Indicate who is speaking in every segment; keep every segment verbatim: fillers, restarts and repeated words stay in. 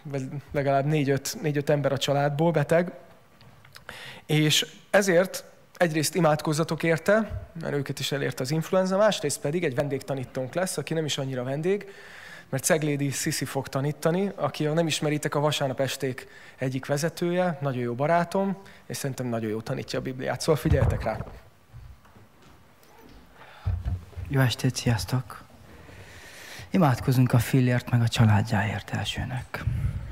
Speaker 1: vagy legalább négy-öt, négy-öt ember a családból beteg, és ezért egyrészt imádkozzatok érte, mert őket is elérte az influenza, másrészt pedig egy vendégtanítónk lesz, aki nem is annyira vendég, mert Ceglédi Sziszi fog tanítani, aki, ha nem ismeritek, a vasárnap esték egyik vezetője, nagyon jó barátom, és szerintem nagyon jó tanítja a Bibliát, szóval figyeljetek rá!
Speaker 2: Jó estét, sziasztok! Imádkozunk a Fillért meg a családjáért elsőnek.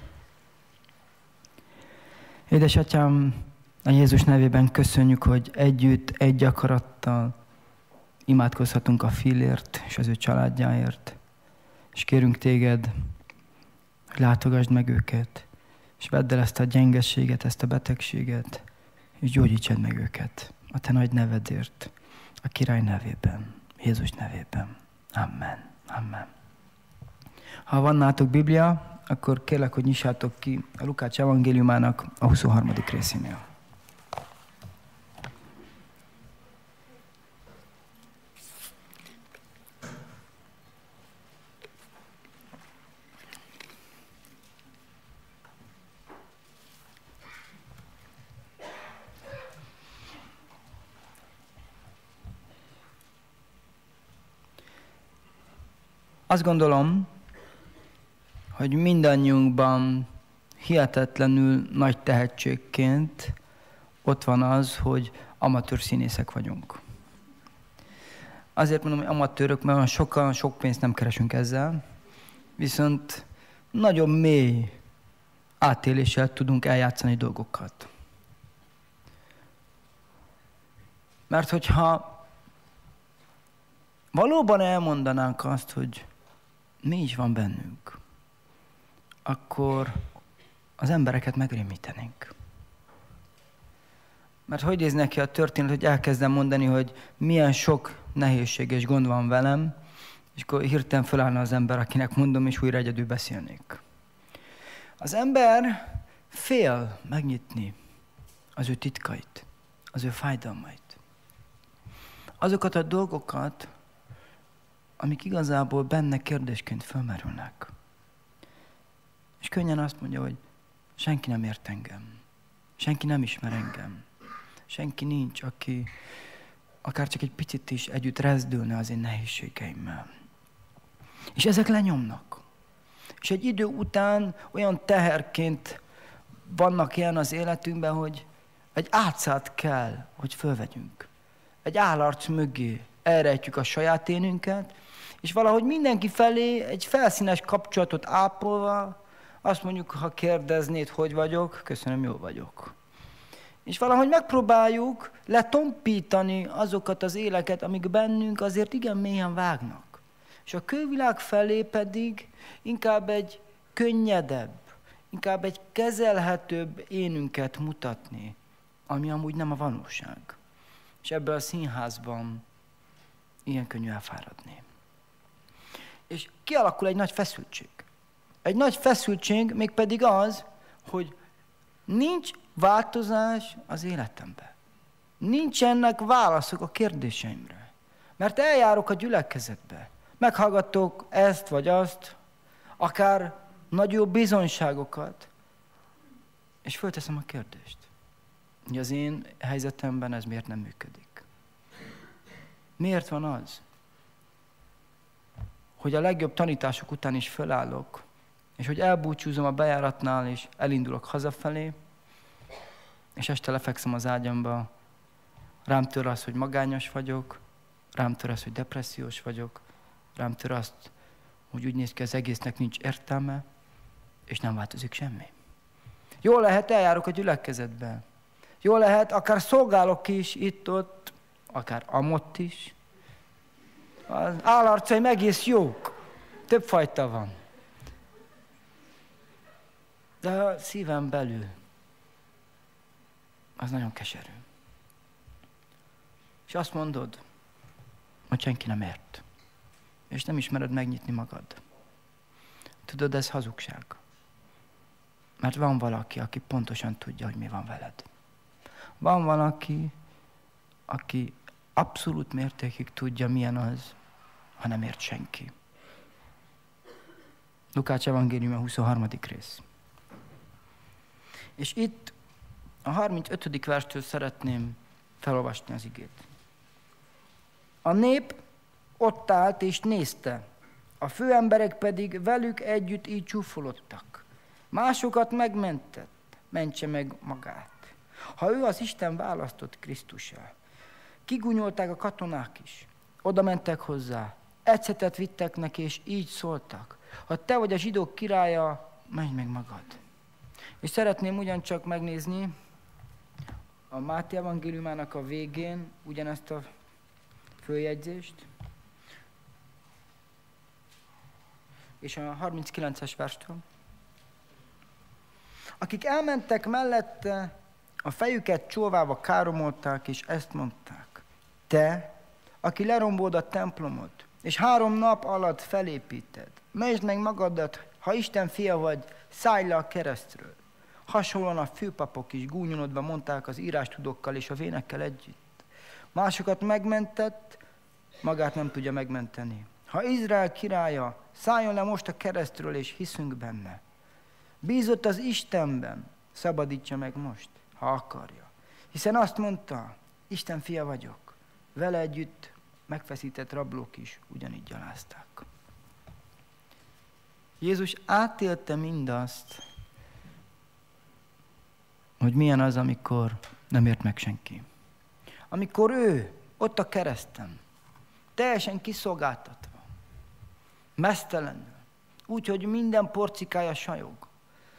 Speaker 2: Édesatyám, a Jézus nevében köszönjük, hogy együtt, egy akarattal imádkozhatunk a Fillért és az ő családjáért. És kérünk téged, hogy látogasd meg őket, és vedd el ezt a gyengeséget, ezt a betegséget, és gyógyítsd meg őket a te nagy nevedért, a király nevében, Jézus nevében. Amen. Amen. Ha van nálatok Biblia, akkor kérlek, hogy nyissátok ki a Lukács evangéliumának a huszonharmadik részénél. Azt gondolom, hogy mindannyiunkban hihetetlenül nagy tehetségként ott van az, hogy amatőr színészek vagyunk. Azért mondom, hogy amatőrök, mert olyan sokan, sok pénzt nem keresünk ezzel, viszont nagyon mély átéléssel tudunk eljátszani dolgokat. Mert hogyha valóban elmondanánk azt, hogy mi is van bennünk, akkor az embereket megrémítenénk. Mert hogy néz neki a történet, hogy elkezdem mondani, hogy milyen sok nehézség és gond van velem, és akkor hirtelen fölállna az ember, akinek mondom, és újra egyedül beszélnék. Az ember fél megnyitni az ő titkait, az ő fájdalmait. Azokat a dolgokat, amik igazából benne kérdésként fölmerülnek. És könnyen azt mondja, hogy senki nem ért engem, senki nem ismer engem, senki nincs, aki akár csak egy picit is együtt rezdülne az én nehézségeimmel. És ezek lenyomnak. És egy idő után olyan teherként vannak ilyen az életünkben, hogy egy álcát kell, hogy fölvegyünk. Egy állarc mögé elrejtjük a saját énünket, és valahogy mindenki felé egy felszínes kapcsolatot ápolva azt mondjuk, ha kérdeznéd, hogy vagyok, köszönöm, jó vagyok. És valahogy megpróbáljuk letompítani azokat az éleket, amik bennünk azért igen mélyen vágnak. És a külvilág felé pedig inkább egy könnyedebb, inkább egy kezelhetőbb énünket mutatni, ami amúgy nem a valóság. És ebből a színházban ilyen könnyű elfáradni. És kialakul egy nagy feszültség. Egy nagy feszültség mégpedig az, hogy nincs változás az életemben. Nincsenek válaszok a kérdéseimre. Mert eljárok a gyülekezetbe, meghallgatok ezt vagy azt, akár nagyobb bizonyságokat, és fölteszem a kérdést, hogy az én helyzetemben ez miért nem működik. Miért van az, hogy a legjobb tanítások után is fölállok, és hogy elbúcsúzom a bejáratnál, és elindulok hazafelé, és este lefekszem az ágyamba, rám tör az, hogy magányos vagyok, rám tör az, hogy depressziós vagyok, rám tör azt, hogy úgy néz ki, az egésznek nincs értelme, és nem változik semmi. Jól lehet, eljárok a gyülekezetbe. Jól lehet, akár szolgálok is itt-ott, akár amott is. Az állarcaim egész jók. Több fajta van. De a szívem belül az nagyon keserű. És azt mondod, hogy senki nem ért. És nem ismered megnyitni magad. Tudod, ez hazugság. Mert van valaki, aki pontosan tudja, hogy mi van veled. Van valaki, aki abszolút mértékig tudja, milyen az, ha nem ért senki. Lukács evangélium a huszonharmadik rész. És itt a harmincötödik verstől szeretném felolvasni az igét. A nép ott állt és nézte, a főemberek pedig velük együtt így csúfolodtak. Másokat megmentett, mentse meg magát. Ha ő az Isten választott Krisztusa. Kigúnyolták a katonák is. Oda mentek hozzá, ecetet vittek neki, és így szóltak. Ha te vagy a zsidók királya, menj meg magad. És szeretném ugyancsak megnézni a Máté evangéliumának a végén ugyanezt a följegyzést. És a harminckilences verstől. Akik elmentek mellette, a fejüket csóválva káromolták, és ezt mondták. Te, aki lerombolod a templomot, és három nap alatt felépíted, menj meg magadat, ha Isten fia vagy, szállj le a keresztről. Hasonlóan a főpapok is gúnyolodva mondták az írástudókkal és a vénekkel együtt. Másokat megmentett, magát nem tudja megmenteni. Ha Izrael királya, szálljon le most a keresztről, és hiszünk benne. Bízott az Istenben, szabadítsa meg most, ha akarja. Hiszen azt mondta, Isten fia vagyok. Vele együtt megfeszített rablók is ugyanígy gyalázták. Jézus átélte mindazt, hogy milyen az, amikor nem ért meg senki. Amikor ő ott a kereszten, teljesen kiszolgáltatva, meztelenül, úgy, hogy minden porcikája sajog,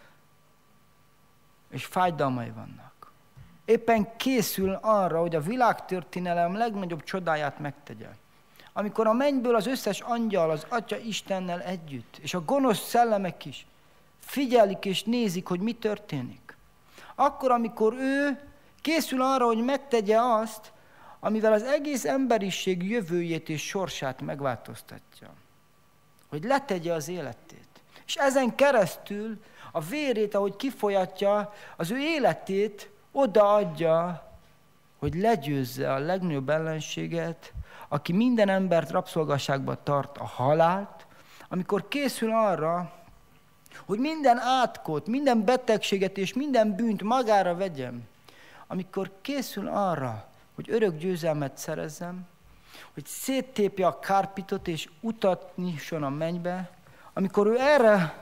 Speaker 2: és fájdalmai vannak. Éppen készül arra, hogy a világtörténelem legnagyobb csodáját megtegye. Amikor a mennyből az összes angyal, az Atya Istennel együtt, és a gonosz szellemek is figyelik és nézik, hogy mi történik. Akkor, amikor ő készül arra, hogy megtegye azt, amivel az egész emberiség jövőjét és sorsát megváltoztatja. Hogy letegye az életét. És ezen keresztül a vérét, ahogy kifolyatja, az ő életét odaadja, hogy legyőzze a legnagyobb ellenséget, aki minden embert rabszolgaságba tart, a halált, amikor készül arra, hogy minden átkot, minden betegséget és minden bűnt magára vegyem, amikor készül arra, hogy örök győzelmet szerezzem, hogy széttépje a kárpitot és utat nyisson a mennybe, amikor ő erre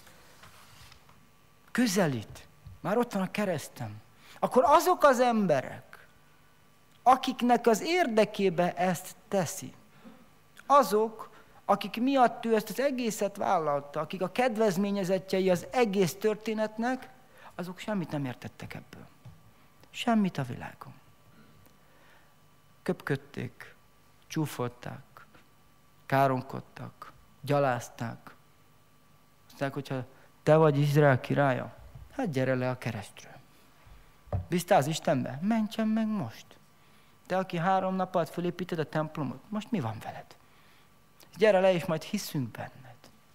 Speaker 2: közelít, már ott van a keresztem, akkor azok az emberek, akiknek az érdekébe ezt teszi, azok, akik miatt ő ezt az egészet vállalta, akik a kedvezményezettjei az egész történetnek, azok semmit nem értettek ebből. Semmit a világon. Köpködték, csúfolták, káromkodtak, gyalázták. Azták, hogyha te vagy Izrael királya, hát gyere le a keresztről. Bíztál az Istenbe? Mentsen meg most. Te, aki három nap alatt fölépíted a templomot, most mi van veled? Gyere le, és majd hiszünk benned.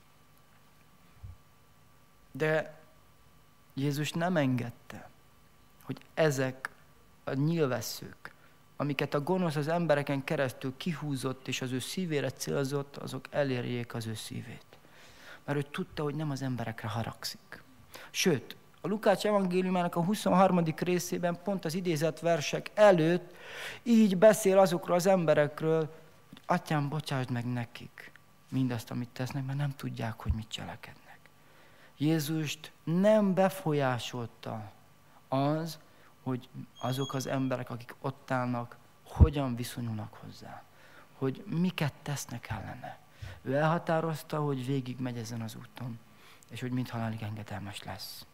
Speaker 2: De Jézus nem engedte, hogy ezek a nyilvesszők, amiket a gonosz az embereken keresztül kihúzott, és az ő szívére célzott, azok elérjék az ő szívét. Mert ő tudta, hogy nem az emberekre haragszik. Sőt, a Lukács evangéliumának a huszonharmadik részében pont az idézett versek előtt így beszél azokról az emberekről, hogy Atyám, bocsásd meg nekik mindazt, amit tesznek, mert nem tudják, hogy mit cselekednek. Jézust nem befolyásolta az, hogy azok az emberek, akik ott állnak, hogyan viszonyulnak hozzá, hogy miket tesznek ellene. Ő elhatározta, hogy végig megy ezen az úton, és hogy mindhalálig engedelmes lesz.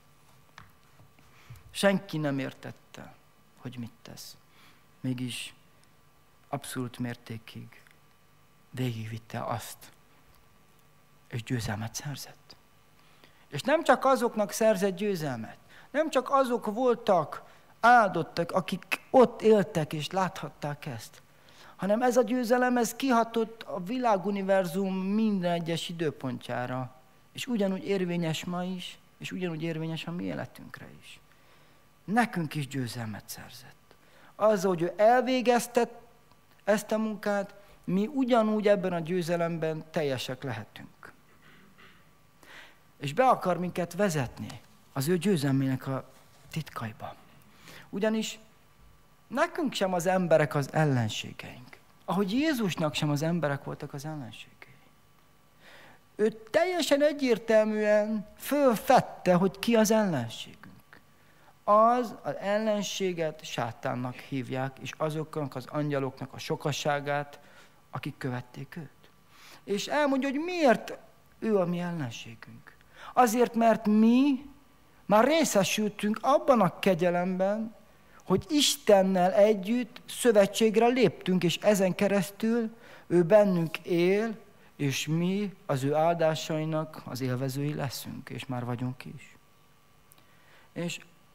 Speaker 2: Senki nem értette, hogy mit tesz. Mégis abszolút mértékig végigvitte azt, és győzelmet szerzett. És nem csak azoknak szerzett győzelmet, nem csak azok voltak áldottak, akik ott éltek és láthatták ezt, hanem ez a győzelem, ez kihatott a világuniverzum minden egyes időpontjára, és ugyanúgy érvényes ma is, és ugyanúgy érvényes a mi életünkre is. Nekünk is győzelmet szerzett. Azzal, hogy ő elvégezte ezt a munkát, mi ugyanúgy ebben a győzelemben teljesek lehetünk. És be akar minket vezetni az ő győzelmének a titkaiba. Ugyanis nekünk sem az emberek az ellenségeink. Ahogy Jézusnak sem az emberek voltak az ellenségei. Ő teljesen egyértelműen fölfedte, hogy ki az ellenségünk. Az az ellenséget sátánnak hívják, és azoknak az angyaloknak a sokasságát, akik követték őt. És elmondja, hogy miért ő a mi ellenségünk. Azért, mert mi már részesültünk abban a kegyelemben, hogy Istennel együtt szövetségre léptünk, és ezen keresztül ő bennünk él, és mi az ő áldásainak az élvezői leszünk, és már vagyunk is. És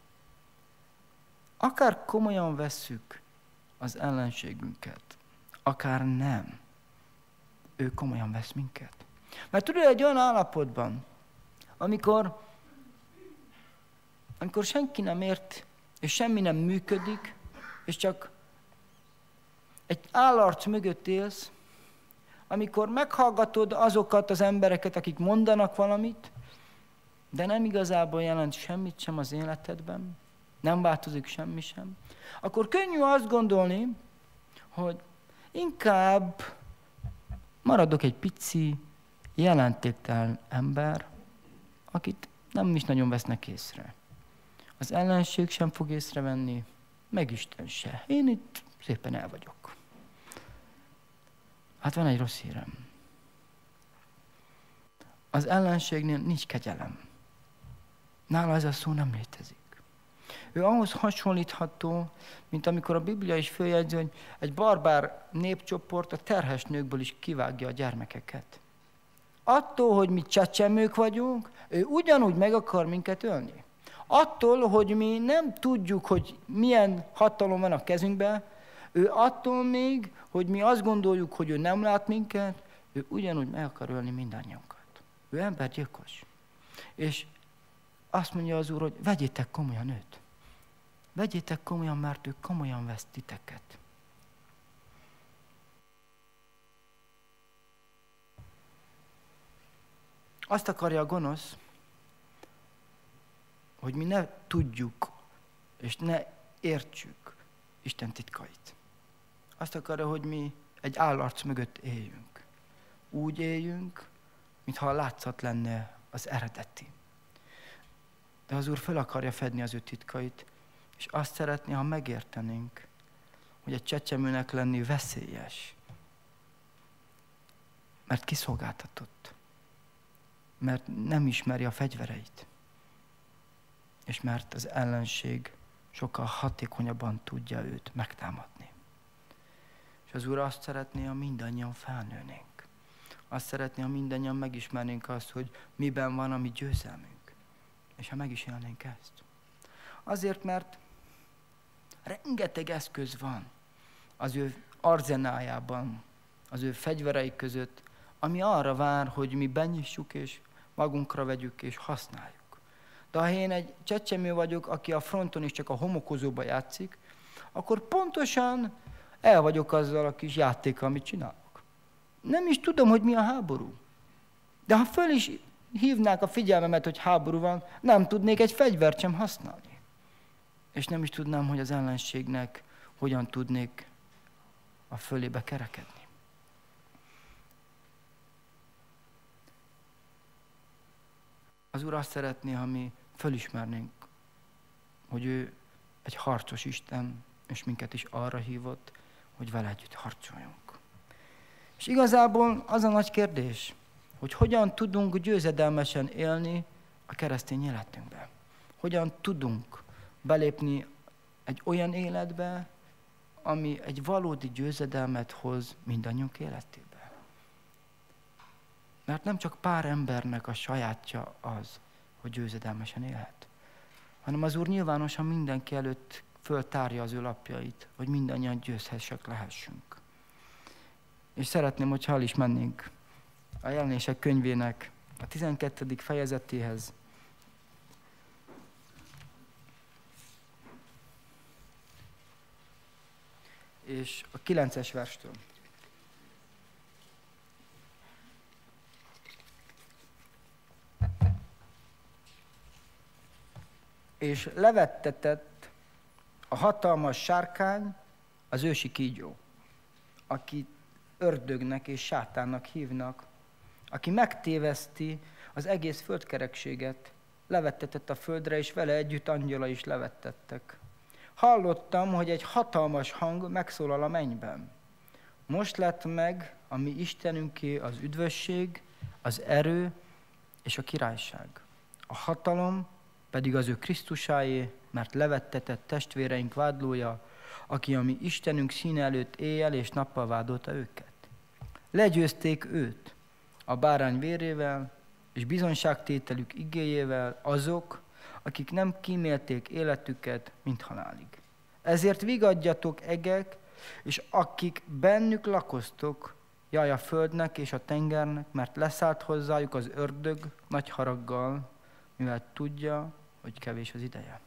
Speaker 2: akár komolyan vesszük az ellenségünket, akár nem, ő komolyan vesz minket. Mert tudod, egy olyan állapotban, amikor, amikor senki nem ért, és semmi nem működik, és csak egy állarc mögött élsz, amikor meghallgatod azokat az embereket, akik mondanak valamit, de nem igazából jelent semmit sem az életedben, nem változik semmi sem, akkor könnyű azt gondolni, hogy inkább maradok egy pici, jelentéktelen ember, akit nem is nagyon vesznek észre. Az ellenség sem fog észrevenni, meg Isten se. Én itt szépen el vagyok. Hát van egy rossz hírem. Az ellenségnél nincs kegyelem. Nála ez a szó nem létezik. Ő ahhoz hasonlítható, mint amikor a Biblia is följegyzi, hogy egy barbár népcsoport a terhes nőkből is kivágja a gyermekeket. Attól, hogy mi csecsemők vagyunk, ő ugyanúgy meg akar minket ölni. Attól, hogy mi nem tudjuk, hogy milyen hatalom van a kezünkben, ő attól még, hogy mi azt gondoljuk, hogy ő nem lát minket, ő ugyanúgy meg akar ölni mindannyiunkat. Ő embergyilkos. És azt mondja az Úr, hogy vegyétek komolyan őt. Vegyétek komolyan, mert ő komolyan vesz titeket. Azt akarja a gonosz, hogy mi ne tudjuk, és ne értsük Isten titkait. Azt akarja, hogy mi egy állarc mögött éljünk. Úgy éljünk, mintha a látszat lenne az eredeti. De az Úr fel akarja fedni az ő titkait, és azt szeretné, ha megértenénk, hogy egy csecsemőnek lenni veszélyes. Mert kiszolgáltatott. Mert nem ismeri a fegyvereit. És mert az ellenség sokkal hatékonyabban tudja őt megtámadni. És az Úr azt szeretné, ha mindannyian felnőnénk. Azt szeretné, ha mindannyian megismernénk azt, hogy miben van a mi győzelmünk. És ha meg is élnénk ezt. Azért, mert rengeteg eszköz van az ő arzenájában, az ő fegyverei között, ami arra vár, hogy mi benyissuk és magunkra vegyük és használjuk. De ha én egy csecsemő vagyok, aki a fronton is csak a homokozóba játszik, akkor pontosan el vagyok azzal a kis játékkal, amit csinálok. Nem is tudom, hogy mi a háború. De ha föl is hívnák a figyelmemet, hogy háború van, nem tudnék egy fegyvert sem használni. És nem is tudnám, hogy az ellenségnek hogyan tudnék a fölébe kerekedni. Az Úr azt szeretné, ha mi fölismernénk, hogy ő egy harcos Isten, és minket is arra hívott, hogy vele együtt harcoljunk. És igazából az a nagy kérdés, hogy hogyan tudunk győzedelmesen élni a keresztény életünkben. Hogyan tudunk belépni egy olyan életbe, ami egy valódi győzedelmet hoz mindannyiunk életébe. Mert nem csak pár embernek a sajátja az, hogy győzedelmesen élhet, hanem az Úr nyilvánosan mindenki előtt föltárja az ő lapjait, hogy mindannyian győzhessek lehessünk. És szeretném, hogyha el is mennénk a Jelenések könyvének a tizenkettedik fejezetéhez. És a kilences verstől. és levettetett a hatalmas sárkány, az ősi kígyó, akit ördögnek és sátánnak hívnak, aki megtéveszti az egész földkerekséget, levettetett a földre, és vele együtt angyala is levettettek. Hallottam, hogy egy hatalmas hang megszólal a mennyben. Most lett meg a mi Istenünké az üdvösség, az erő és a királyság. A hatalom pedig az ő Krisztusáé, mert levettetett testvéreink vádlója, aki a mi Istenünk színe előtt éjjel és nappal vádolta őket. Legyőzték őt a bárány vérével és bizonyságtételük igéjével azok, akik nem kímélték életüket, mint halálig. Ezért vigadjatok, egek, és akik bennük lakoztok, jaj a földnek és a tengernek, mert leszállt hozzájuk az ördög nagy haraggal, mivel tudja, hogy kevés az ideje.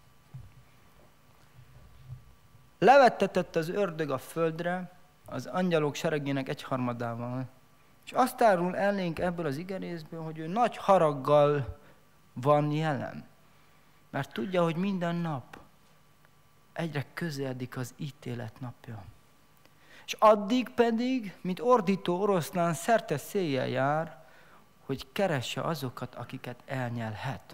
Speaker 2: Levettetett az ördög a földre az angyalok seregének egyharmadával, és azt árul elénk ebből az igerészből, hogy ő nagy haraggal van jelen. Mert tudja, hogy minden nap egyre közeledik az ítélet napja. És addig pedig, mint ordító oroszlán szerte széjjel jár, hogy keresse azokat, akiket elnyelhet.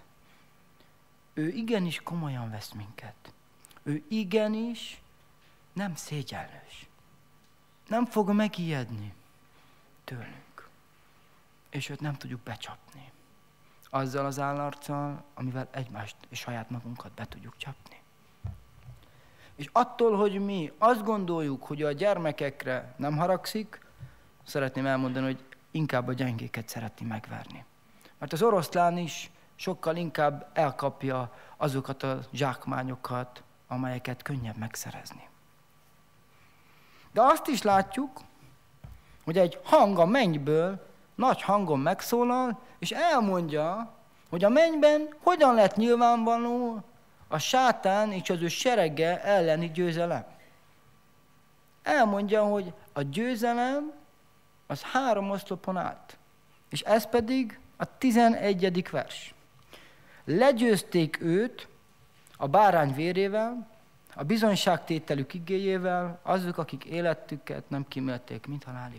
Speaker 2: Ő igenis komolyan vesz minket. Ő igenis nem szégyenlős. Nem fog megijedni tőlünk. És őt nem tudjuk becsapni. Azzal az állarccal, amivel egymást és saját magunkat be tudjuk csapni. És attól, hogy mi azt gondoljuk, hogy a gyermekekre nem haragszik, szeretném elmondani, hogy inkább a gyengéket szereti megverni. Mert az oroszlán is sokkal inkább elkapja azokat a zsákmányokat, amelyeket könnyebb megszerezni. De azt is látjuk, hogy egy hang a mennyből nagy hangon megszólal, és elmondja, hogy a mennyben hogyan lett nyilvánvaló a sátán és az ő serege elleni győzelem. Elmondja, hogy a győzelem az három oszlopon állt, és ez pedig a tizenegyedik vers. Legyőzték őt a bárány vérével, a bizonyságtételük igéjével, azok, akik életüket nem kímélték, mint halálig.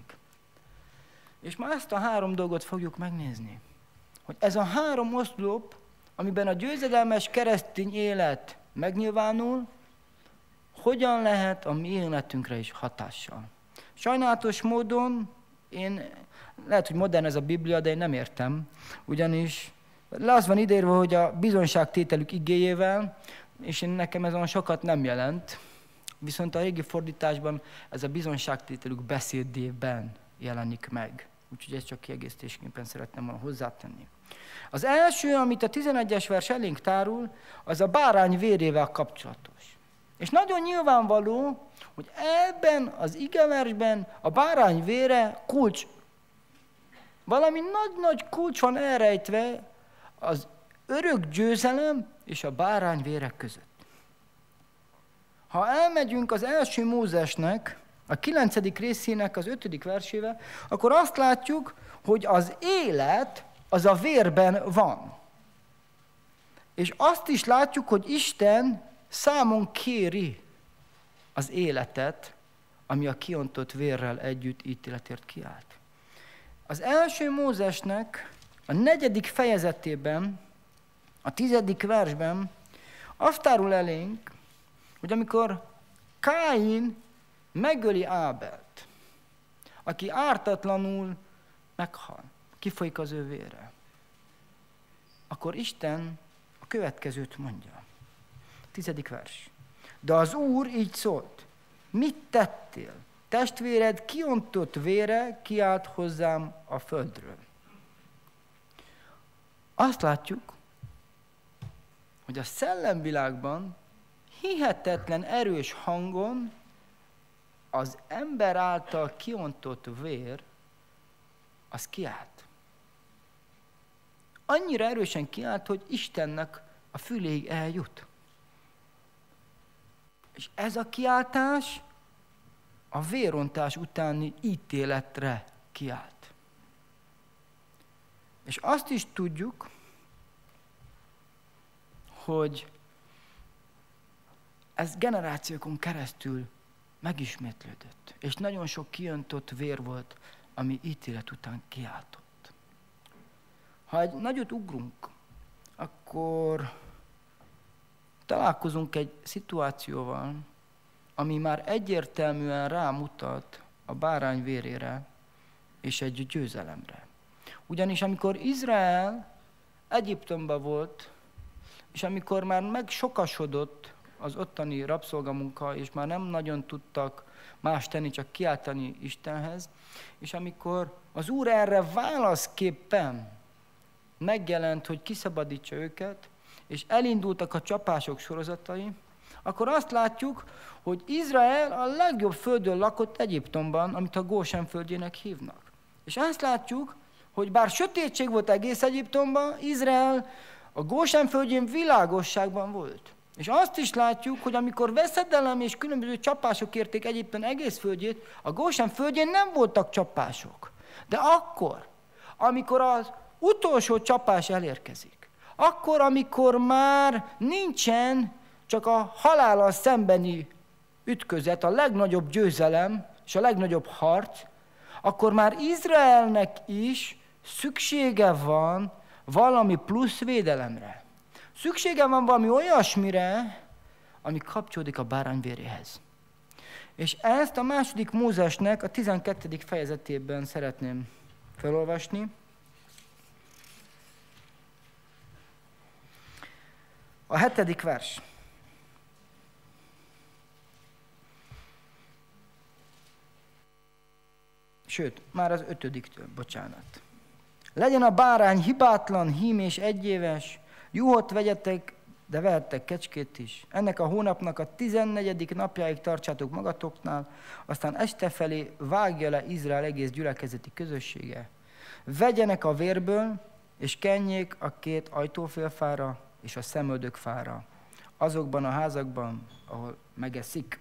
Speaker 2: És ma ezt a három dolgot fogjuk megnézni. Hogy ez a három oszlop, amiben a győzedelmes keresztény élet megnyilvánul, hogyan lehet a mi életünkre is hatással. Sajnálatos módon, én, lehet, hogy modern ez a Biblia, de én nem értem, ugyanis le az van írva, hogy a bizonyságtételük igéjével, és én nekem ez olyan sokat nem jelent, viszont a régi fordításban ez a bizonyságtételük beszédében jelenik meg. Úgyhogy ezt csak kiegészítésképpen szeretném volna hozzátenni. Az első, amit a tizenegyes vers elénk tárul, az a bárány vérével kapcsolatos. És nagyon nyilvánvaló, hogy ebben az igeversben a bárány vére kulcs. Valami nagy-nagy kulcs van elrejtve az örök győzelem és a bárány vére között. Ha elmegyünk az első Mózesnek, a kilencedik részének az ötödik versével, akkor azt látjuk, hogy az élet az a vérben van. És azt is látjuk, hogy Isten számon kéri az életet, ami a kiontott vérrel együtt ítéletért kiállt. Az első Mózesnek a negyedik fejezetében, a tizedik versben azt árul elénk, hogy amikor Káin megöli Ábelt, aki ártatlanul meghal, kifolyik az ő vére, akkor Isten a következőt mondja. Tizedik vers. De az Úr így szólt, mit tettél? Testvéred kiontott vére kiált hozzám a földről. Azt látjuk, hogy a szellemvilágban hihetetlen erős hangon az ember által kiontott vér, az kiált. Annyira erősen kiált, hogy Istennek a füléig eljut. És ez a kiáltás a vérontás utáni ítéletre kiált. És azt is tudjuk, hogy ez generációkon keresztül megismétlődött. És nagyon sok kiöntott vér volt, ami ítélet után kiáltott. Ha egy nagyot ugrunk, akkor találkozunk egy szituációval, ami már egyértelműen rámutat a bárány vérére és egy győzelemre. Ugyanis amikor Izrael Egyiptomban volt, és amikor már megsokasodott az ottani rabszolgamunka, és már nem nagyon tudtak más tenni, csak kiáltani Istenhez, és amikor az Úr erre válaszképpen megjelent, hogy kiszabadítsa őket, és elindultak a csapások sorozatai, akkor azt látjuk, hogy Izrael a legjobb földön lakott Egyiptomban, amit a Gósen földjének hívnak. És azt látjuk, hogy bár sötétség volt egész Egyiptomban, Izrael a Gósen földjén világosságban volt. És azt is látjuk, hogy amikor veszedelem és különböző csapások érték Egyiptom egész földjét, a Gósen földjén nem voltak csapások. De akkor, amikor az utolsó csapás elérkezik, akkor, amikor már nincsen csak a halállal szembeni ütközet, a legnagyobb győzelem és a legnagyobb harc, akkor már Izraelnek is szüksége van valami plusz védelemre. Szüksége van valami olyasmire, ami kapcsolódik a bárány véréhez. És ezt a második Mózesnek a tizenkettedik fejezetében szeretném felolvasni. A hetedik vers. Sőt, már az ötödiktől, bocsánat. Legyen a bárány hibátlan, hím és egyéves, juhot vegyetek, de vehettek kecskét is. Ennek a hónapnak a tizennegyedik napjáig tartsátok magatoknál, aztán este felé vágja le Izrael egész gyülekezeti közössége. Vegyenek a vérből, és kenjék a két ajtófélfára és a szemöldökfára, azokban a házakban, ahol megeszik.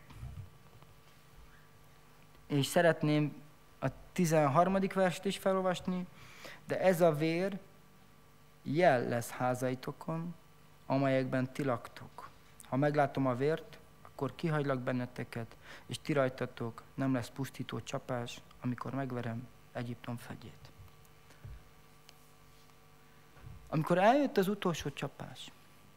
Speaker 2: És szeretném a tizenharmadik verset is felolvasni, de ez a vér jel lesz házaitokon, amelyekben ti laktok. Ha meglátom a vért, akkor kihagylak benneteket, és ti rajtatok nem lesz pusztító csapás, amikor megverem Egyiptom fegyét. Amikor eljött az utolsó csapás,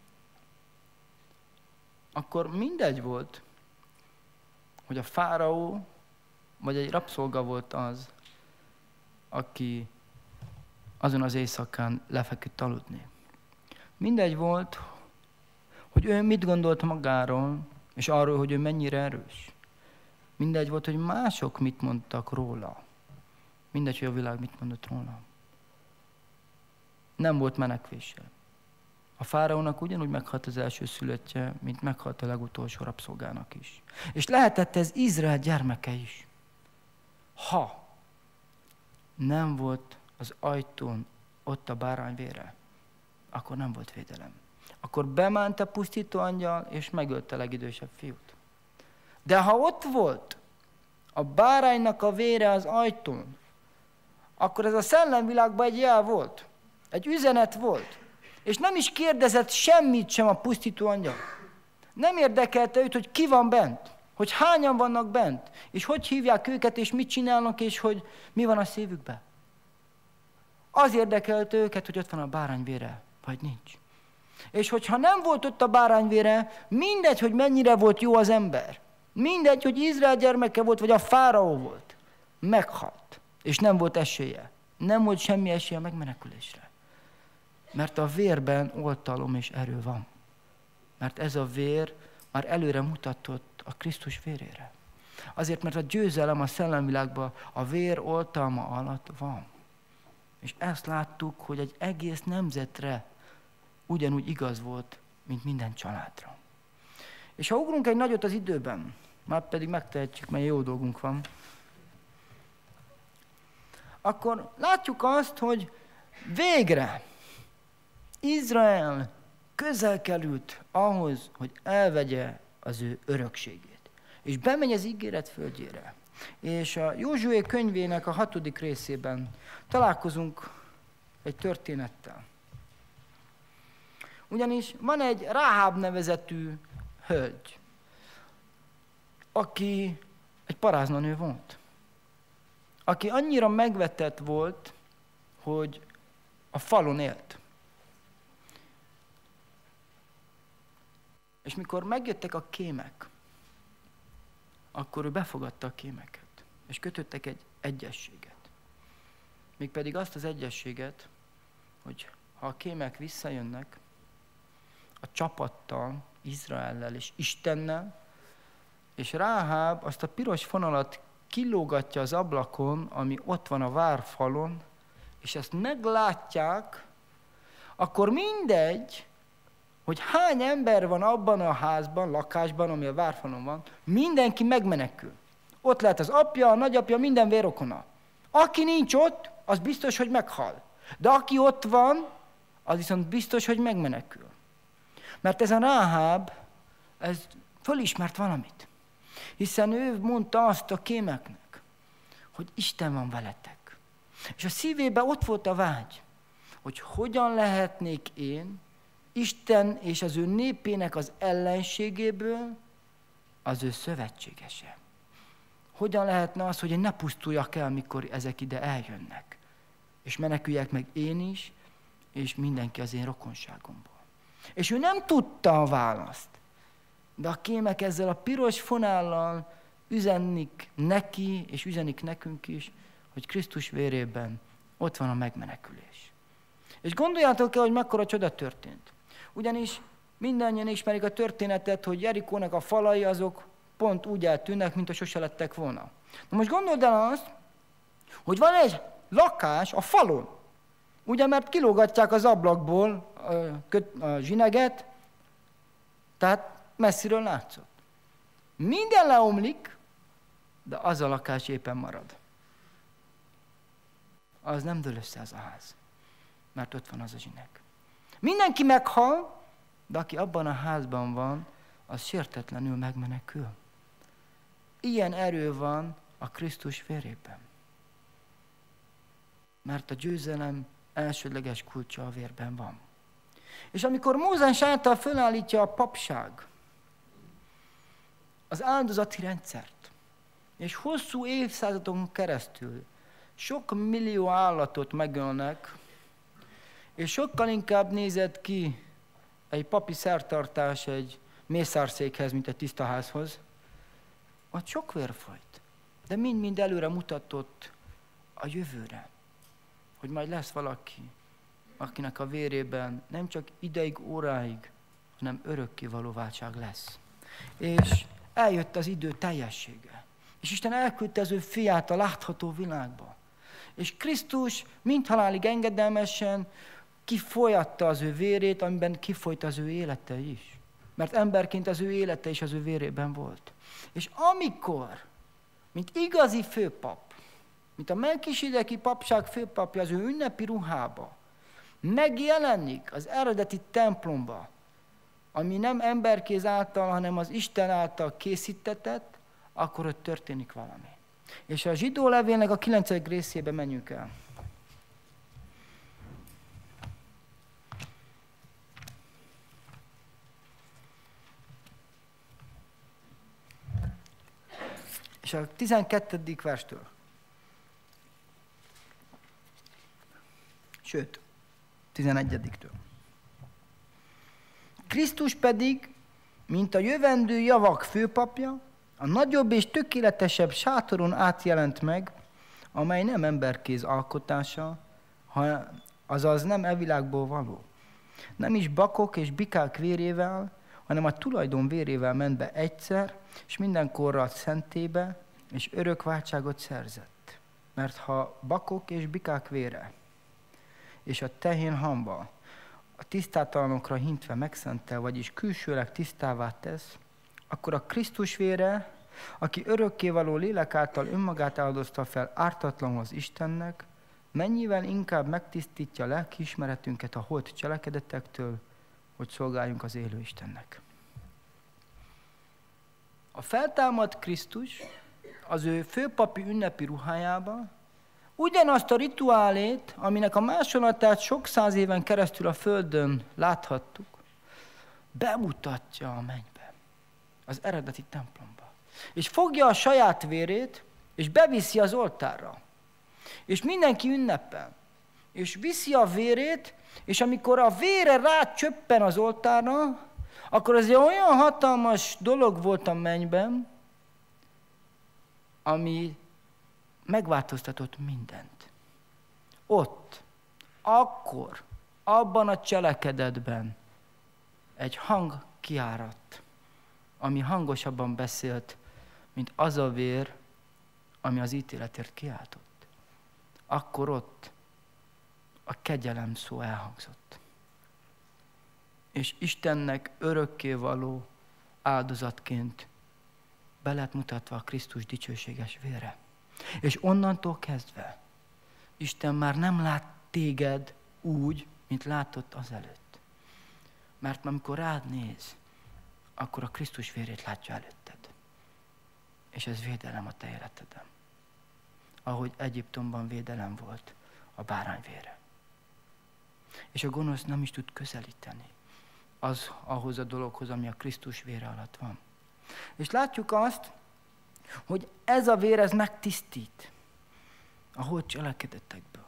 Speaker 2: akkor mindegy volt, hogy a fáraó vagy egy rabszolga volt az, aki azon az éjszakán lefeküdt aludni. Mindegy volt, hogy ő mit gondolt magáról, és arról, hogy ő mennyire erős. Mindegy volt, hogy mások mit mondtak róla. Mindegy, hogy a világ mit mondott róla. Nem volt menekvése. A fáraónak ugyanúgy meghalt az első szülöttje, mint meghalt a legutolsó rabszolgának is. És lehetett ez Izrael gyermeke is. Ha nem volt az ajtón ott a bárány vére, akkor nem volt védelem. Akkor bement a pusztító angyal, és megölte a legidősebb fiút. De ha ott volt a báránynak a vére az ajtón, akkor ez a szellemvilágban egy jel volt. Egy üzenet volt. És nem is kérdezett semmit sem a pusztító angyal. Nem érdekelte őt, hogy ki van bent, hogy hányan vannak bent, és hogy hívják őket, és mit csinálnak, és hogy mi van a szívükben. Az érdekelte őket, hogy ott van a bárány vére, vagy nincs. És hogyha nem volt ott a bárány vére, mindegy, hogy mennyire volt jó az ember, mindegy, hogy Izrael gyermeke volt, vagy a fáraó volt, meghalt, és nem volt esélye. Nem volt semmi esélye a megmenekülésre. Mert a vérben oltalom és erő van. Mert ez a vér már előre mutatott a Krisztus vérére. Azért, mert a győzelem a szellemvilágban a vér oltalma alatt van. És ezt láttuk, hogy egy egész nemzetre ugyanúgy igaz volt, mint minden családra. És ha ugrunk egy nagyot az időben, már pedig megtehetjük, mert jó dolgunk van, akkor látjuk azt, hogy végre Izrael közel került ahhoz, hogy elvegye az ő örökségét. És bemegy az ígéret földjére. És a Józsué könyvének a hatodik részében találkozunk egy történettel. Ugyanis van egy Ráháb nevezetű hölgy, aki egy paráznanő volt. Aki annyira megvetett volt, hogy a falon élt. És mikor megjöttek a kémek, akkor ő befogadta a kémeket, és kötöttek egy egyességet. Mégpedig azt az egyességet, hogy ha a kémek visszajönnek, a csapattal, Izraellel és Istennel, és Ráháb azt a piros fonalat kilógatja az ablakon, ami ott van a várfalon, és ezt meglátják, akkor mindegy, hogy hány ember van abban a házban, lakásban, ami a várfalon van, mindenki megmenekül. Ott lehet az apja, a nagyapja, minden vérokona. Aki nincs ott, az biztos, hogy meghal. De aki ott van, az viszont biztos, hogy megmenekül. Mert ez a Ráháb, ez fölismert valamit. Hiszen ő mondta azt a kémeknek, hogy Isten van veletek. És a szívében ott volt a vágy, hogy hogyan lehetnék én Isten és az ő népének az ellenségéből az ő szövetségese. Hogyan lehetne az, hogy én ne pusztuljak el, mikor ezek ide eljönnek, és meneküljek meg én is, és mindenki az én rokonságomból. És ő nem tudta a választ, de a kémek ezzel a piros fonállal üzennik neki, és üzenik nekünk is, hogy Krisztus vérében ott van a megmenekülés. És gondoljátok el, hogy mekkora csoda történt. Ugyanis mindannyian ismerik a történetet, hogy Jerikónak a falai azok pont úgy eltűnnek, mint a sose lettek volna. Na most gondold el azt, hogy van egy lakás a falon, ugye, mert kilógatják az ablakból a, a zsineget, tehát messziről látszott. Minden leomlik, de az a lakás éppen marad. Az nem dől össze az a ház, mert ott van az a zsineg. Mindenki meghal, de aki abban a házban van, az sértetlenül megmenekül. Ilyen erő van a Krisztus vérében. Mert a győzelem elsődleges kulcsa a vérben van. És amikor Mózes által fölállítja a papság az áldozati rendszert, és hosszú évszázadon keresztül sok millió állatot megölnek, és sokkal inkább nézett ki egy papi szertartás egy mészárszékhez, mint egy tisztaházhoz, ott sok vér folyt. De mind-mind előre mutatott a jövőre, hogy majd lesz valaki, akinek a vérében nem csak ideig, óráig, hanem örökkévaló váltság lesz. És eljött az idő teljessége. És Isten elküldte az ő fiát a látható világba. És Krisztus mindhalálig engedelmesen kifolyatta az ő vérét, amiben kifolyt az ő élete is. Mert emberként az ő élete is az ő vérében volt. És amikor, mint igazi főpap, mint a melkisedeki papság főpapja az ő ünnepi ruhába, megjelenik az eredeti templomba, ami nem emberkéz által, hanem az Isten által készítetett, akkor ott történik valami. És a zsidó levélnek a kilencedik részébe menjünk el. És a tizenkettedik verstől. Sőt, tizenegyediktől. Krisztus pedig, mint a jövendő javak főpapja, a nagyobb és tökéletesebb sátoron átjelent meg, amely nem emberkéz alkotása, azaz nem e világból való. Nem is bakok és bikák vérével, hanem a tulajdon vérével ment be egyszer, és mindenkorra a szentébe, és örök váltságot szerzett. Mert ha bakok és bikák vére, és a tehén hamba a tisztátalanokra hintve megszentel, vagyis külsőleg tisztává tesz, akkor a Krisztus vére, aki örökkévaló lélek által önmagát áldozta fel ártatlanul az Istennek, mennyivel inkább megtisztítja a lelkiismeretünket a holt cselekedetektől, hogy szolgáljunk az élő Istennek. A feltámadt Krisztus az ő főpapi ünnepi ruhájába ugyanazt a rituálét, aminek a másolatát sok száz éven keresztül a földön láthattuk, bemutatja a mennybe, az eredeti templomba. És fogja a saját vérét, és beviszi az oltárra. És mindenki ünnepel. És viszi a vérét, és amikor a vére rácsöppen az oltárra, akkor ez egy olyan hatalmas dolog volt a mennyben, ami megváltoztatott mindent. Ott, akkor, abban a cselekedetben egy hang kiáradt, ami hangosabban beszélt, mint az a vér, ami az ítéletért kiáltott. Akkor ott a kegyelem szó elhangzott. És Istennek örökkévaló áldozatként be lett mutatva a Krisztus dicsőséges vére. És onnantól kezdve Isten már nem lát téged úgy, mint látott azelőtt. Mert amikor rád néz, akkor a Krisztus vérét látja előtted. És ez védelem a te életeden. Ahogy Egyiptomban védelem volt a bárány vére. És a gonosz nem is tud közelíteni az ahhoz a dologhoz, ami a Krisztus vére alatt van. És látjuk azt, hogy ez a vér, ez megtisztít a holt cselekedetekből.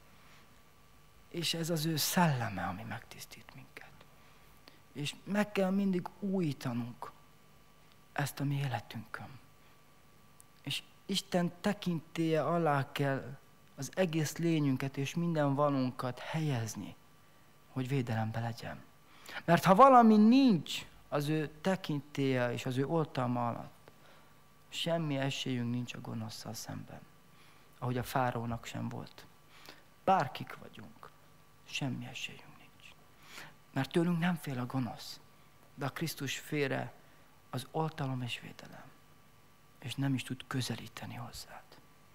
Speaker 2: És ez az ő szelleme, ami megtisztít minket. És meg kell mindig újítanunk ezt a mi életünkön. És Isten tekintélye alá kell az egész lényünket és minden valónkat helyezni, hogy védelembe legyen. Mert ha valami nincs az ő tekintélye és az ő oltalma alatt, semmi esélyünk nincs a gonoszszal szemben. Ahogy a fáraónak sem volt. Bárkik vagyunk, semmi esélyünk nincs. Mert tőlünk nem fél a gonosz, de a Krisztus félre az oltalom és védelem, és nem is tud közelíteni hozzád.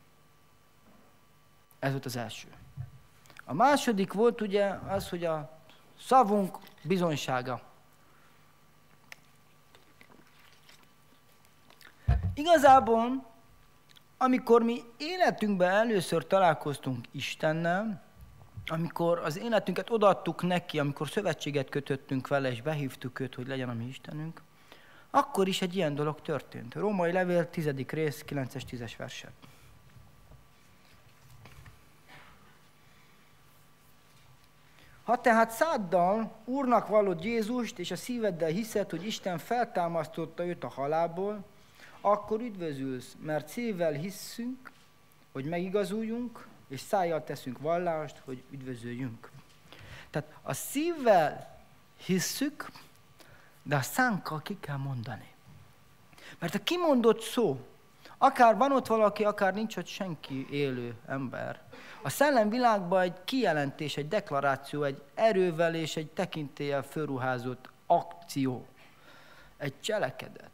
Speaker 2: Ez volt az első. A második volt ugye az, hogy a szavunk bizonysága. Igazából, amikor mi életünkben először találkoztunk Istennel, amikor az életünket odaadtuk neki, amikor szövetséget kötöttünk vele, és behívtuk őt, hogy legyen a mi Istenünk, akkor is egy ilyen dolog történt. Római levél, tizedik rész, kilences tízes verset. Ha tehát száddal Úrnak vallod Jézust, és a szíveddel hiszed, hogy Isten feltámasztotta őt a halálból, akkor üdvözülsz, mert szívvel hisszünk, hogy megigazuljunk, és szájjal teszünk vallást, hogy üdvözöljünk. Tehát a szívvel hisszük, de a szánkkal ki kell mondani. Mert a kimondott szó, akár van ott valaki, akár nincs ott senki élő ember, a szellemvilágban egy kijelentés, egy deklaráció, egy erővel és egy tekintéllyel fölruházott akció, egy cselekedet.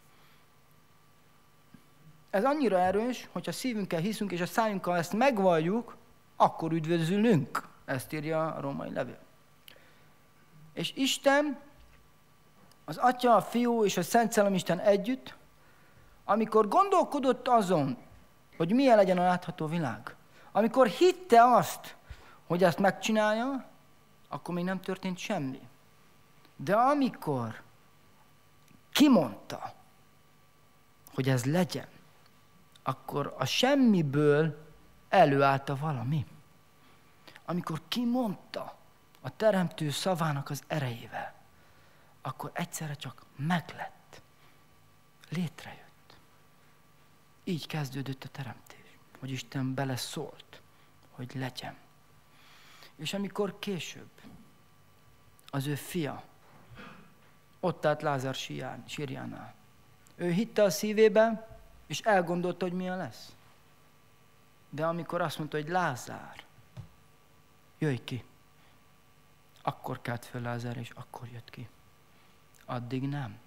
Speaker 2: Ez annyira erős, hogyha szívünkkel hiszünk, és a szájunkkal ezt megvalljuk, akkor üdvözülünk. Ezt írja a római levél. És Isten, az Atya, a Fiú és a Szent Szellemisten együtt, amikor gondolkodott azon, hogy milyen legyen a látható világ, amikor hitte azt, hogy ezt megcsinálja, akkor még nem történt semmi. De amikor kimondta, hogy ez legyen, akkor a semmiből előállt a valami. Amikor kimondta a teremtő szavának az erejével, akkor egyszerre csak meglett, létrejött. Így kezdődött a teremtés, hogy Isten beleszólt, hogy legyen. És amikor később az ő fia ott állt Lázár sírjánál, ő hitte a szívébe, és elgondolta, hogy milyen lesz. De amikor azt mondta, hogy Lázár, jöjj ki, akkor kelt fel Lázár, és akkor jött ki. Addig nem.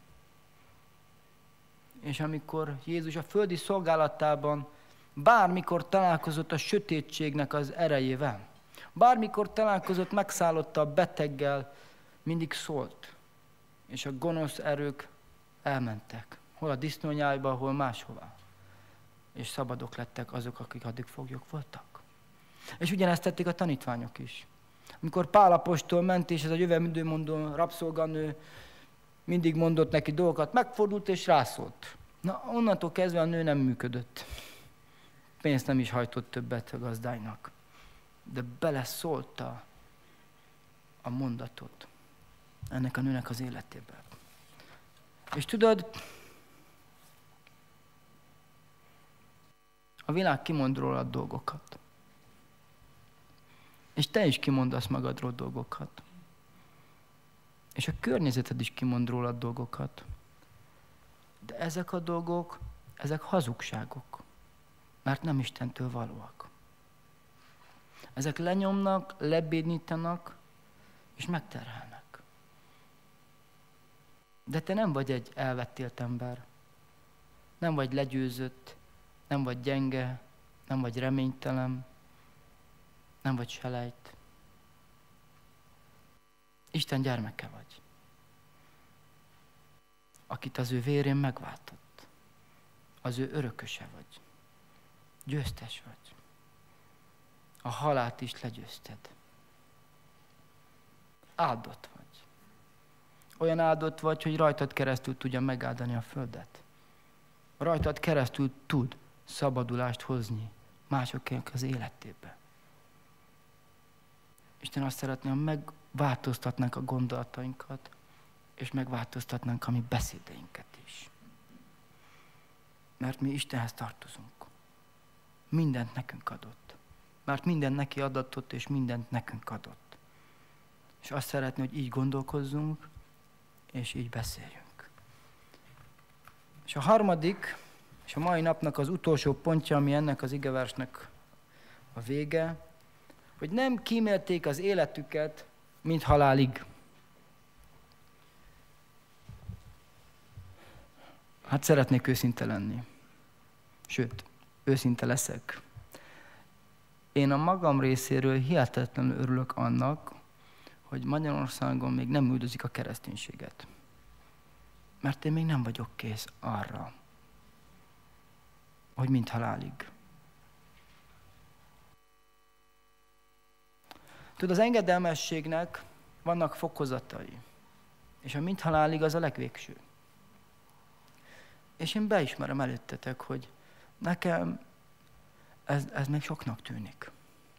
Speaker 2: És amikor Jézus a földi szolgálatában bármikor találkozott a sötétségnek az erejével, bármikor találkozott megszállotta a beteggel, mindig szólt. És a gonosz erők elmentek. Hol a disznónyájba, hol máshova. És szabadok lettek azok, akik addig foglyok voltak. És ugyanezt tették a tanítványok is. Amikor Pál apostol ment, és ez a jövendőmondó rabszolganő mindig mondott neki dolgokat, megfordult és rászólt. Na, onnantól kezdve a nő nem működött. Pénzt nem is hajtott többet a gazdáinak. De beleszólta a mondatot ennek a nőnek az életébe. És tudod, a világ kimond rólad dolgokat. És te is kimondasz magadról dolgokat. És a környezeted is kimond rólad dolgokat. De ezek a dolgok, ezek hazugságok. Mert nem Istentől valóak. Ezek lenyomnak, lebénítanak, és megterhelnek. De te nem vagy egy elvettélt ember. Nem vagy legyőzött, nem vagy gyenge, nem vagy reménytelen, nem vagy selejt. Isten gyermeke vagy. Akit az ő vérén megváltott. Az ő örököse vagy. Győztes vagy. A halált is legyőzted. Áldott vagy. Olyan áldott vagy, hogy rajtad keresztül tudja megáldani a földet. Rajtad keresztül tud szabadulást hozni másoknak az életébe. Isten azt szeretné, ha megváltoztatnánk a gondolatainkat, és megváltoztatnánk a mi beszédeinket is. Mert mi Istenhez tartozunk. Mindent nekünk adott. Mert minden neki adatott, és mindent nekünk adott. És azt szeretné, hogy így gondolkozzunk, és így beszéljünk. És a harmadik, és a mai napnak az utolsó pontja, ami ennek az igeversnek a vége, hogy nem kímélték az életüket, mint halálig. Hát szeretnék őszinte lenni. Sőt, őszinte leszek. Én a magam részéről hihetetlenül örülök annak, hogy Magyarországon még nem üldözik a kereszténységet. Mert én még nem vagyok kész arra, hogy mint halálig. Tudod, az engedelmességnek vannak fokozatai, és a mint halálig az a legvégső. És én beismerem előttetek, hogy nekem ez, ez még soknak tűnik.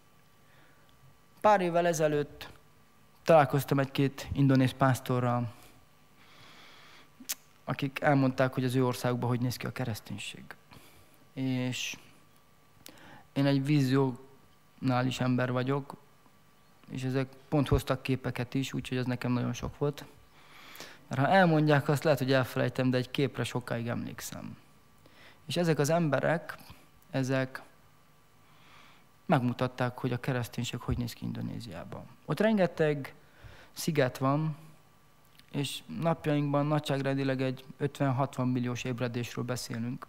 Speaker 2: Pár évvel ezelőtt találkoztam egy-két indonéz pásztorral, akik elmondták, hogy az ő országukban hogy néz ki a kereszténység. És én egy vizionális ember vagyok, és ezek pont hoztak képeket is, úgyhogy ez nekem nagyon sok volt. Mert ha elmondják, azt lehet, hogy elfelejtem, de egy képre sokáig emlékszem. És ezek az emberek, ezek megmutatták, hogy a kereszténység hogy néz ki Indonéziában. Ott rengeteg sziget van, és napjainkban nagyságrendileg egy ötven-hatvan milliós ébredésről beszélünk.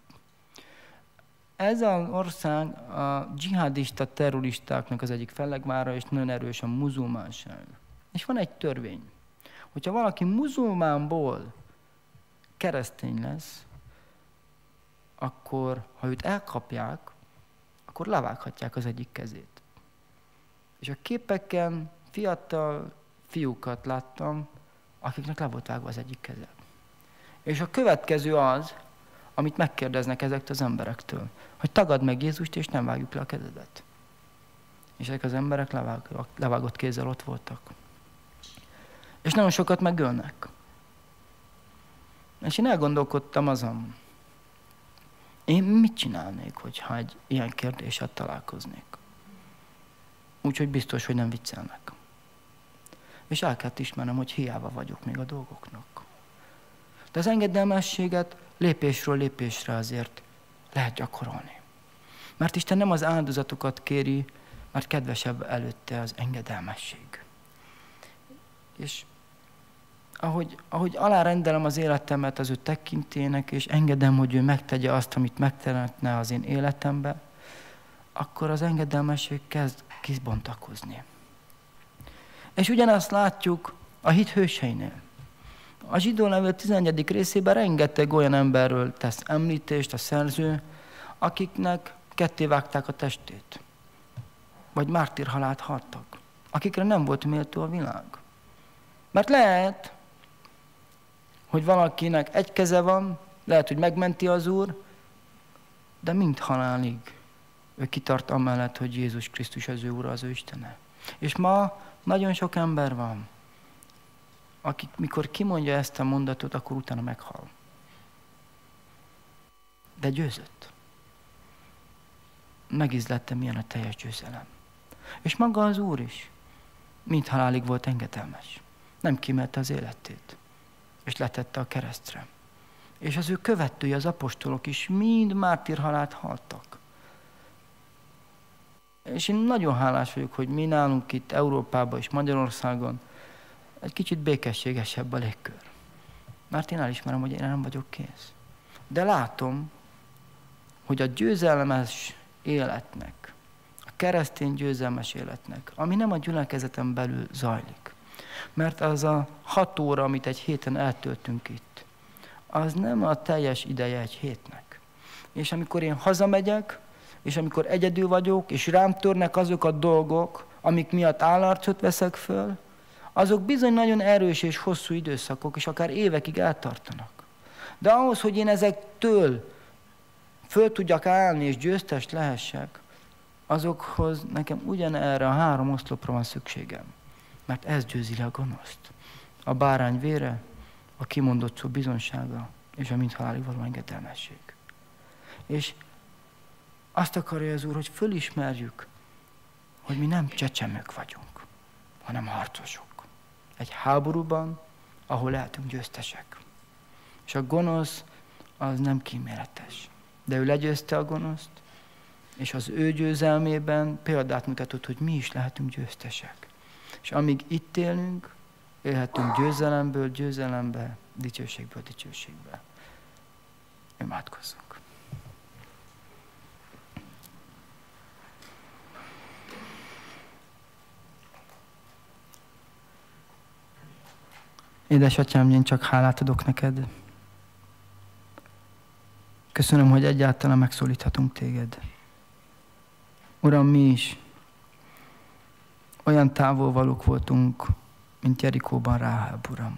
Speaker 2: Ez az ország a dzsihadista terroristáknak az egyik fellegvára, és nagyon erős a muzulmánság. És van egy törvény, hogyha valaki muzulmánból keresztény lesz, akkor, ha őt elkapják, akkor levághatják az egyik kezét. És a képeken fiatal fiúkat láttam, akiknek le volt vágva az egyik keze. És a következő az, amit megkérdeznek ezektől az emberektől, hogy tagadd meg Jézust, és nem vágjuk le a kezedet. És ezek az emberek levág, levágott kézzel ott voltak. És nagyon sokat megölnek. És én elgondolkodtam azon, én mit csinálnék, hogyha egy ilyen kérdéssel találkoznék? Úgyhogy biztos, hogy nem viccelnek. És el kellett ismernem, hogy hiába vagyok még a dolgoknak. De az engedelmességet lépésről lépésre azért lehet gyakorolni. Mert Isten nem az áldozatokat kéri, mert kedvesebb előtte az engedelmesség. És ahogy, ahogy alárendelem az életemet az ő tekintének, és engedem, hogy ő megtegye azt, amit megtehetne az én életembe, akkor az engedelmesség kezd kibontakozni. És ugyanazt látjuk a hit hőseinél. A zsidó levél tizenegyedik részében rengeteg olyan emberről tesz említést a szerző, akiknek ketté vágták a testét, vagy mártírhalált haltak, akikre nem volt méltó a világ. Mert lehet, hogy valakinek egy keze van, lehet, hogy megmenti az Úr, de mind halálig ő kitart amellett, hogy Jézus Krisztus az ő Ura, az ő Istene. És ma nagyon sok ember van, aki mikor kimondja ezt a mondatot, akkor utána meghal. De győzött. Megizlette, milyen a teljes győzelem. És maga az Úr is mind halálig volt engedelmes. Nem kímélte az életét, és letette a keresztre. És az ő követői, az apostolok is mind mártírhalált haltak. És én nagyon hálás vagyok, hogy mi nálunk itt Európában és Magyarországon egy kicsit békességesebb a légkör. Mert én elismerem, hogy én nem vagyok kész. De látom, hogy a győzelmes életnek, a keresztény győzelmes életnek, ami nem a gyülekezeten belül zajlik. Mert az a hat óra, amit egy héten eltöltünk itt, az nem a teljes ideje egy hétnek. És amikor én hazamegyek, és amikor egyedül vagyok, és rám törnek azok a dolgok, amik miatt állarcot veszek föl, azok bizony nagyon erős és hosszú időszakok, és akár évekig eltartanak. De ahhoz, hogy én ezektől föl tudjak állni, és győztes lehessek, azokhoz nekem ugyanerre a három oszlopra van szükségem. Mert ez győzi le a gonoszt. A bárány vére, a kimondott szó bizonsága, és a mindhalálig való engedelmesség. És azt akarja az Úr, hogy fölismerjük, hogy mi nem csecsemők vagyunk, hanem harcosok. Egy háborúban, ahol lehetünk győztesek. És a gonosz az nem kíméletes. De ő legyőzte a gonoszt, és az ő győzelmében példát mutatott, hogy mi is lehetünk győztesek. És amíg itt élünk, élhetünk győzelemből győzelembe, dicsőségből dicsőségbe. Imádkozzunk. Édesatyám, én csak hálát adok neked. Köszönöm, hogy egyáltalán megszólíthatunk téged. Uram, mi is olyan távolvalók voltunk, mint Jerikóban Ráháb, Uram.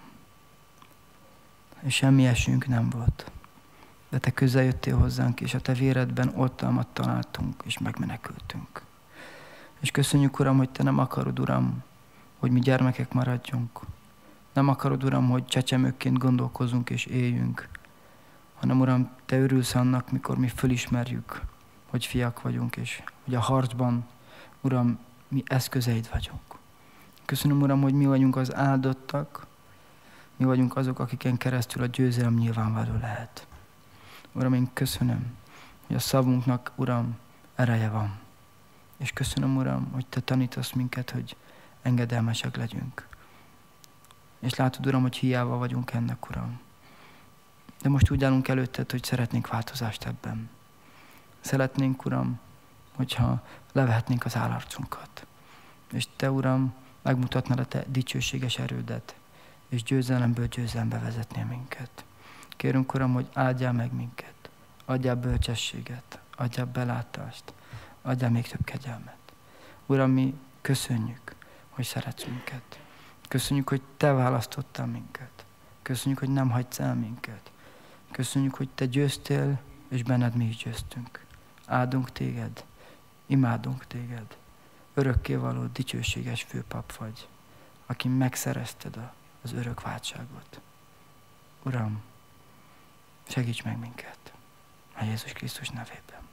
Speaker 2: És semmi esünk nem volt. De te közeljöttél hozzánk, és a te véredben oltalmat találtunk, és megmenekültünk. És köszönjük, Uram, hogy te nem akarod, Uram, hogy mi gyermekek maradjunk. Nem akarod, Uram, hogy csecsemőkként gondolkozunk és éljünk, hanem, Uram, te örülsz annak, mikor mi fölismerjük, hogy fiak vagyunk, és hogy a harcban, Uram, mi eszközeid vagyunk. Köszönöm, Uram, hogy mi vagyunk az áldottak, mi vagyunk azok, akiken keresztül a győzelem nyilvánvaló lehet. Uram, én köszönöm, hogy a szavunknak, Uram, ereje van. És köszönöm, Uram, hogy te tanítasz minket, hogy engedelmesek legyünk. És látod, Uram, hogy hiába vagyunk ennek, Uram. De most úgy állunk előtted, hogy szeretnénk változást ebben. Szeretnénk, Uram, hogyha levehetnénk az állarcunkat. És te, Uram, megmutatnád a te dicsőséges erődet, és győzelemből győzelembe vezetnél minket. Kérünk, Uram, hogy áldjál meg minket, adjál bölcsességet, adjál belátást, adjál még több kegyelmet. Uram, mi köszönjük, hogy szeretsz minket. Köszönjük, hogy te választottál minket. Köszönjük, hogy nem hagysz el minket. Köszönjük, hogy te győztél, és benned mi is győztünk. Áldunk téged, imádunk téged. Örökkévaló, dicsőséges főpap vagy, aki megszerezted az örök váltságot. Uram, segíts meg minket a Jézus Krisztus nevében.